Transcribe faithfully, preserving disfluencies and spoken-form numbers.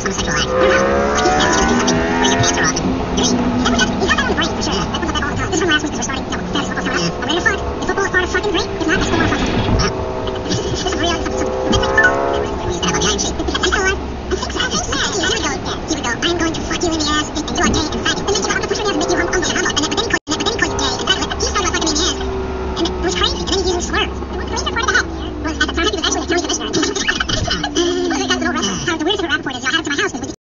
homosexual act. I don't know. Like, he's never just do something. Where your pants are off. You're right. He's got that on the brain, for sure. That comes up that all the time. This is from last week, because we're starting, you know, fantasy football's coming up. I'm ready to fuck. If football is part of fucking, great. If not, I